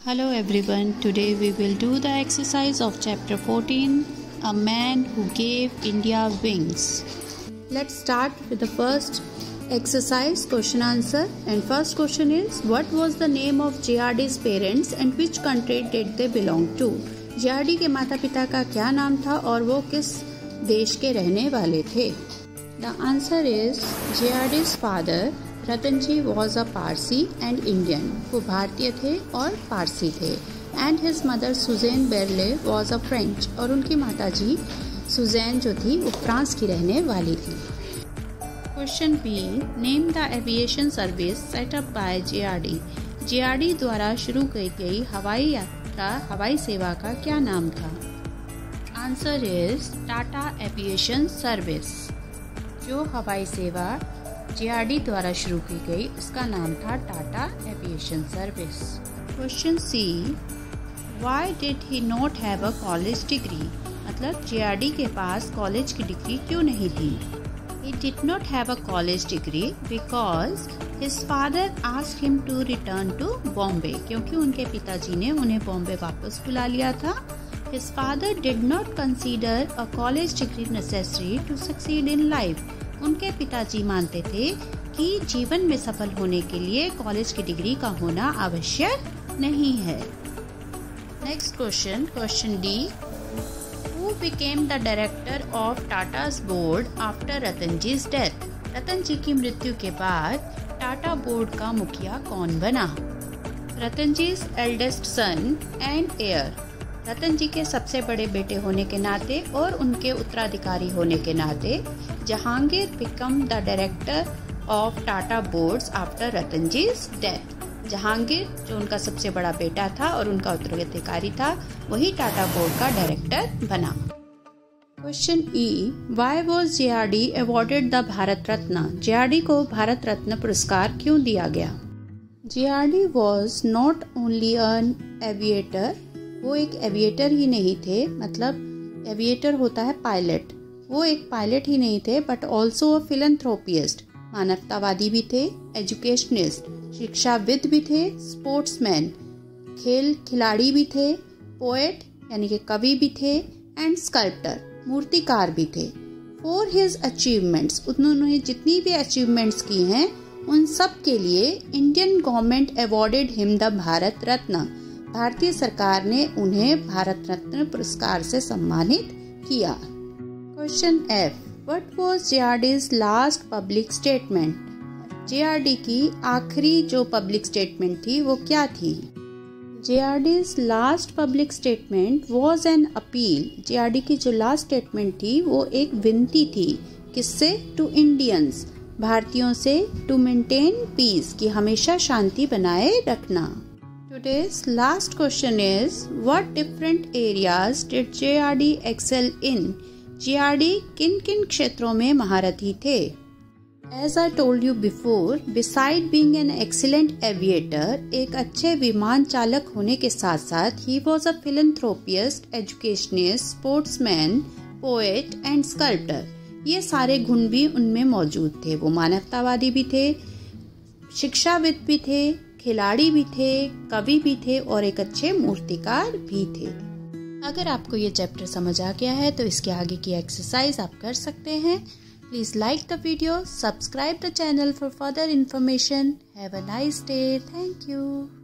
Hello everyone, today we will do the exercise of chapter 14, A Man Who Gave India Wings. Let's start with the first exercise, question answer. And first question is, what was the name of JRD's parents and which country did they belong to? JRD के माता पिता का क्या नाम था और वो किस देश के रहने वाले थे? The answer is JRD's father Ratanji was a Parsi and Indian, वो भारतीय थे और पारसी थे. And his mother Suzanne Berle was a French, और उनकी माताजी सुजैन जो थी वो फ्रांस की रहने वाली थी. Question B, name the aviation service set up by JRD. JRD द्वारा शुरू की गई हवाई सेवा का क्या नाम था? Answer is Tata aviation service. जो हवाई सेवा जेआरडी द्वारा शुरू की गई उसका नाम था Tata aviation service. Question C, why did he not have a college degree. मतलब जेआरडी के पास कॉलेज की डिग्री क्यों नहीं थी? He did not have a college degree because his father asked him to return to Bombay, क्योंकि उनके पिताजी ने उन्हें बॉम्बे वापस बुला लिया था. His father did not consider a college degree necessary to succeed in life. उनके पिताजी मानते थे कि जीवन में सफल होने के लिए कॉलेज की डिग्री का होना आवश्यक नहीं है. Next question, question D, who became the director of Tata's board after Ratanji's death. Ratan ji की मृत्यु के बाद टाटा बोर्ड का मुखिया कौन बना? Ratanji's eldest son and heir. Ratan ji के सबसे बड़े बेटे होने के नाते और उनके उत्तराधिकारी होने के नाते Jehangir became the director of Tata boards after Ratanji's death. Jehangir जो उनका सबसे बड़ा बेटा था और उनका उत्तराधिकारी था, वही टाटा बोर्ड का डायरेक्टर बना. Question E, why was JRD awarded the Bharat Ratna. JRD को भारत रत्न पुरस्कार क्यों दिया गया? JRD was not only an aviator. वो एक एविएटर ही नहीं थे, मतलब एविएटर होता है पायलट. वो एक पायलट ही नहीं थे बट ऑल्सो अ फिलैंथ्रोपिस्ट, मानवतावादी भी थे, एजुकेशनिस्ट, शिक्षाविद भी थे, स्पोर्ट्समैन, खेल खिलाड़ी भी थे, पोएट यानी कि कवि भी थे, एंड स्कल्प्टर, मूर्तिकार भी थे. फॉर हिज अचीवमेंट्स, उन्होंने जितनी भी अचीवमेंट्स की हैं उन सब के लिए Indian government awarded him the Bharat Ratna. भारतीय सरकार ने उन्हें भारत रत्न पुरस्कार से सम्मानित किया. Question F, what was JRD's last public statement. JRD की आखिरी जो पब्लिक स्टेटमेंट थी वो क्या थी? JRD's last public statement was an appeal. JRD की जो लास्ट स्टेटमेंट थी वो एक विनती थी. किससे? टू इंडियंस, भारतीयों से, टू मेंटेन पीस, कि हमेशा शांति बनाए रखना. Today's last question is, what different areas did JRD excel in? JRD किन किन क्षेत्रों में महारथी थे? As I told you before, beside being an excellent aviator, एक अच्छे विमान चालक होने के साथ साथ he was a philanthropist, educationist, sportsman, poet and sculptor. ये सारे गुण भी उनमें मौजूद थे. वो मानवतावादी भी थे, शिक्षाविद भी थे, खिलाड़ी भी थे, कवि भी थे और एक अच्छे मूर्तिकार भी थे. अगर आपको ये चैप्टर समझ आ गया है तो इसके आगे की एक्सरसाइज आप कर सकते हैं. Please like the video, subscribe the channel for further information. Have a nice day. Thank you.